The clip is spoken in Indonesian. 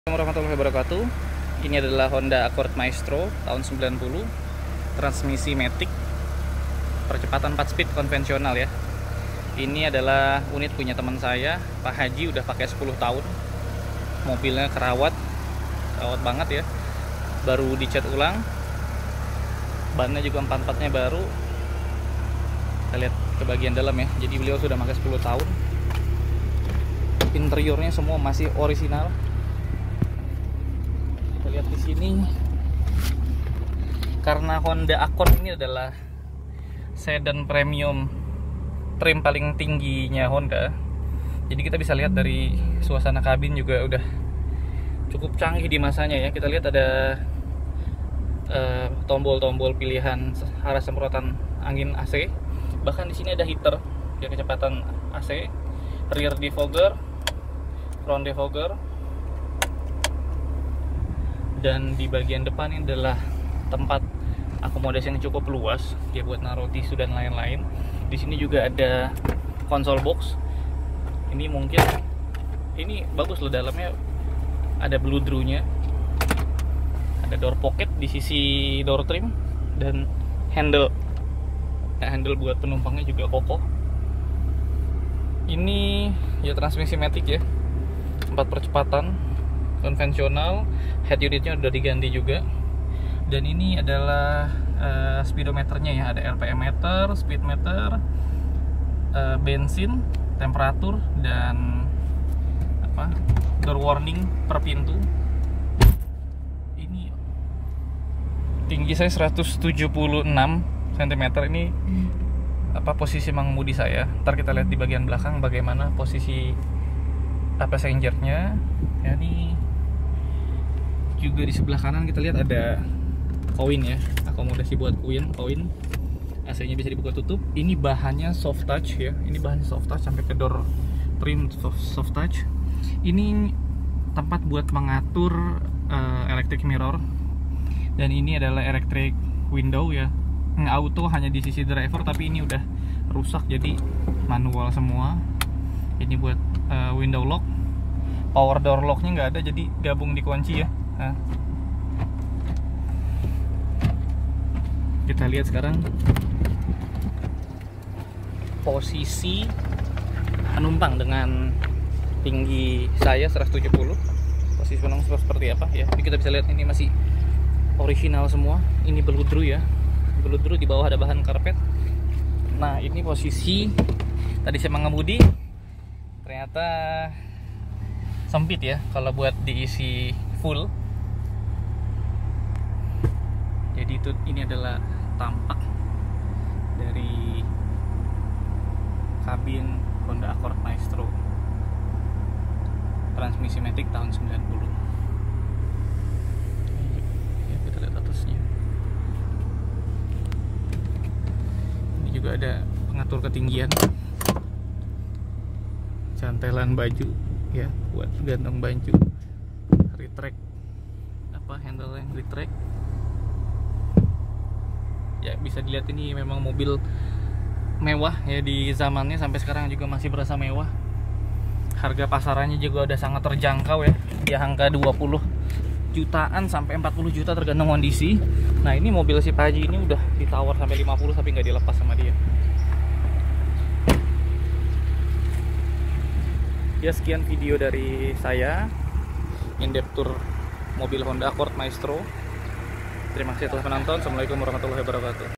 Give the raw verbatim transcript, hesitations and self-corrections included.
Assalamualaikum warahmatullahi wabarakatuh. Ini adalah Honda Accord Maestro tahun sembilan puluh, transmisi matic, percepatan empat speed konvensional ya. Ini adalah unit punya teman saya, Pak Haji, udah pakai sepuluh tahun. Mobilnya kerawat, kerawat banget ya. Baru dicat ulang. Bannya juga empat-empatnya baru. Kita lihat ke bagian dalam ya. Jadi beliau sudah pakai sepuluh tahun. Interiornya semua masih orisinal. Lihat di sini, karena Honda Accord ini adalah sedan premium trim paling tingginya Honda, jadi kita bisa lihat dari suasana kabin juga udah cukup canggih di masanya ya. Kita lihat ada tombol-tombol uh, pilihan arah semprotan angin A C, bahkan di sini ada heater ya, kecepatan A C, rear defogger, front defogger. Dan di bagian depan ini adalah tempat akomodasi yang cukup luas ya, buat naruh tisu dan lain-lain. Di sini juga ada konsol box. Ini mungkin ini bagus loh, dalamnya ada bloodrow-nya, ada door pocket di sisi door trim, dan handle nah, handle buat penumpangnya juga kokoh. Ini ya transmisi matic ya, empat percepatan konvensional, head unitnya udah diganti juga. Dan ini adalah uh, speedometernya ya, ada R P M meter, speed meter, uh, bensin, temperatur, dan apa door warning per pintu. Ini tinggi saya seratus tujuh puluh enam sentimeter. Ini apa posisi mengemudi saya. Ntar kita lihat di bagian belakang bagaimana posisi apa passengernya ya. Ini juga di sebelah kanan kita lihat ada koin ya, akomodasi buat koin koin A C nya bisa dibuka tutup. Ini bahannya soft touch ya, ini bahannya soft touch sampai ke door trim soft, soft touch. Ini tempat buat mengatur uh, electric mirror, dan ini adalah electric window ya, auto hanya di sisi driver, tapi ini udah rusak jadi manual semua. Ini buat uh, window lock, power door locknya nggak ada, jadi gabung di kunci ya. Nah, kita lihat sekarang posisi penumpang dengan tinggi saya seratus tujuh puluh. Posisi penumpang seperti apa ya? Ini kita bisa lihat, ini masih original semua. Ini bloodrow ya, bloodrow, di bawah ada bahan karpet. Nah, ini posisi tadi saya mengemudi, ternyata sempit ya kalau buat diisi full. Jadi itu ini adalah tampak dari kabin Honda Accord Maestro transmisi matic tahun sembilan puluh. Ya, kita lihat atasnya. Ini juga ada pengatur ketinggian, cantelan baju ya buat gantung baju, retract apa handle yang retract ya. Bisa dilihat ini memang mobil mewah ya, di zamannya sampai sekarang juga masih berasa mewah. Harga pasarannya juga udah sangat terjangkau ya, di angka dua puluh jutaan sampai empat puluh juta tergantung kondisi. Nah, ini mobil si Pak Haji ini udah ditawar sampai lima puluh tapi nggak dilepas sama dia. Ya, sekian video dari saya, in-depth tour mobil Honda Accord Maestro. Terima kasih telah menonton. Assalamualaikum warahmatullahi wabarakatuh.